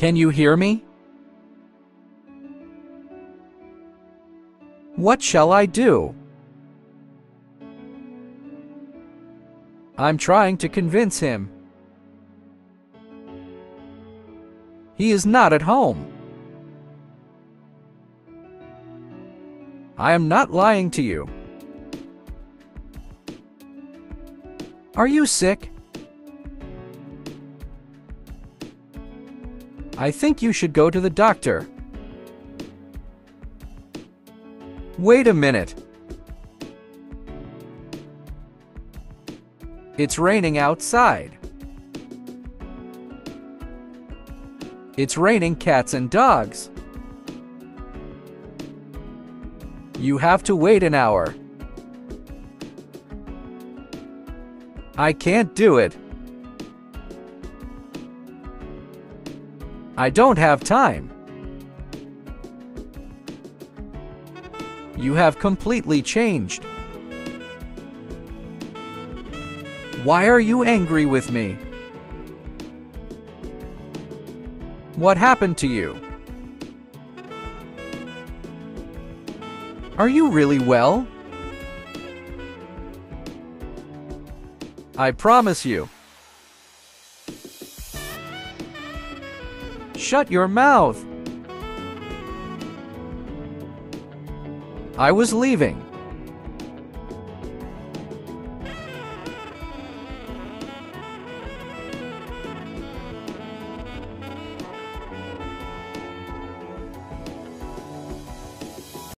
Can you hear me? What shall I do? I'm trying to convince him. He is not at home. I am not lying to you. Are you sick? I think you should go to the doctor. Wait a minute. It's raining outside. It's raining cats and dogs. You have to wait an hour. I can't do it. I don't have time. You have completely changed. Why are you angry with me? What happened to you? Are you really well? I promise you. Shut your mouth. I was leaving.